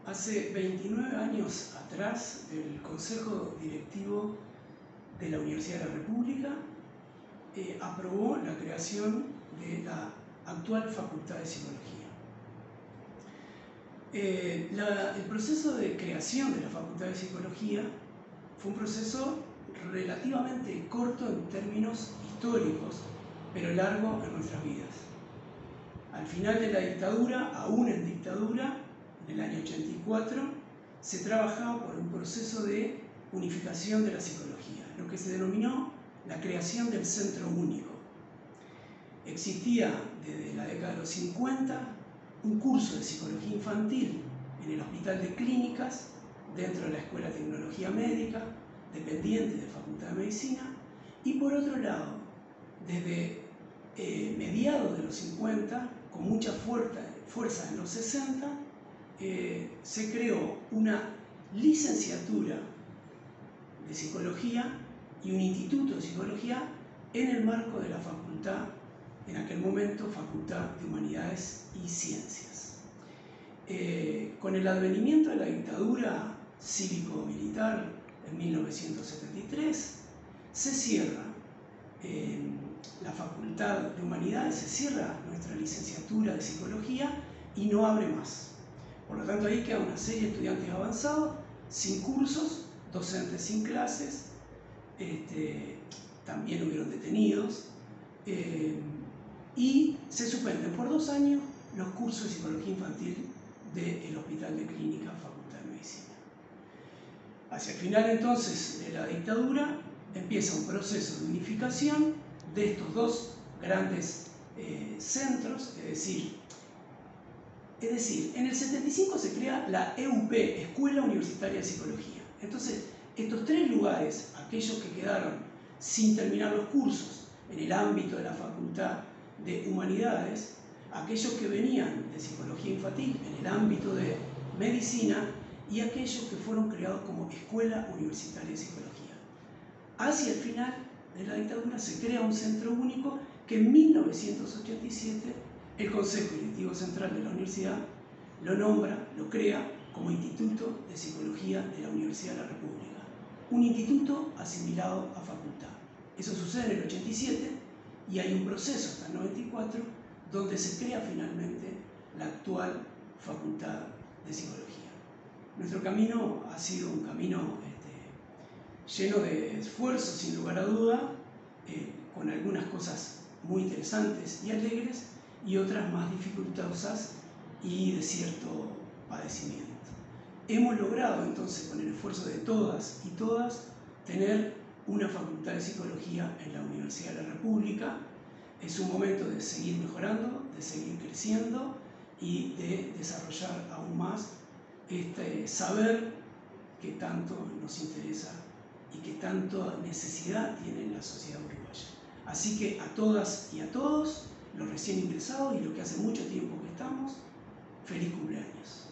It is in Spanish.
Hace 29 años atrás, el Consejo Directivo de la Universidad de la República aprobó la creación de la actual Facultad de Psicología. El proceso de creación de la Facultad de Psicología fue un proceso relativamente corto en términos históricos, pero largo en nuestras vidas. Al final de la dictadura, aún en dictadura, en el año 84, se trabajaba por un proceso de unificación de la psicología, lo que se denominó la creación del centro único. Existía desde la década de los 50 un curso de psicología infantil en el Hospital de Clínicas, dentro de la Escuela de Tecnología Médica, dependiente de Facultad de Medicina, y por otro lado, desde mediados de los 50, con mucha fuerza en los 60, se creó una licenciatura de psicología y un instituto de psicología en el marco de la facultad, en aquel momento Facultad de Humanidades y Ciencias. Con el advenimiento de la dictadura cívico-militar en 1973, se cierra la Facultad de Humanidades, se cierra nuestra licenciatura de Psicología y no abre más. Por lo tanto, ahí queda una serie de estudiantes avanzados, sin cursos, docentes sin clases, también hubieron detenidos, y se suspenden por 2 años los cursos de Psicología Infantil del Hospital de Clínica Facultad de Medicina. Hacia el final entonces de la dictadura empieza un proceso de unificación de estos dos grandes centros, es decir, en el 75 se crea la EUP, Escuela Universitaria de Psicología. Entonces, estos 3 lugares, aquellos que quedaron sin terminar los cursos en el ámbito de la Facultad de Humanidades, aquellos que venían de Psicología Infantil en el ámbito de Medicina, y aquellos que fueron creados como Escuela Universitaria de Psicología. Hacia el final de la dictadura se crea un centro único que en 1987 el Consejo Directivo Central de la Universidad lo nombra, lo crea como Instituto de Psicología de la Universidad de la República. Un instituto asimilado a facultad. Eso sucede en el 87 y hay un proceso hasta el 94 donde se crea finalmente la actual Facultad de Psicología. Nuestro camino ha sido un camino lleno de esfuerzos, sin lugar a duda, con algunas cosas muy interesantes y alegres y otras más dificultosas y de cierto padecimiento. Hemos logrado entonces, con el esfuerzo de todas y todas, tener una Facultad de Psicología en la Universidad de la República. Es un momento de seguir mejorando, de seguir creciendo y de desarrollar aún más este saber que tanto nos interesa y que tanta necesidad tiene la sociedad uruguaya. Así que a todas y a todos, los recién ingresados y los que hace mucho tiempo que estamos, feliz cumpleaños.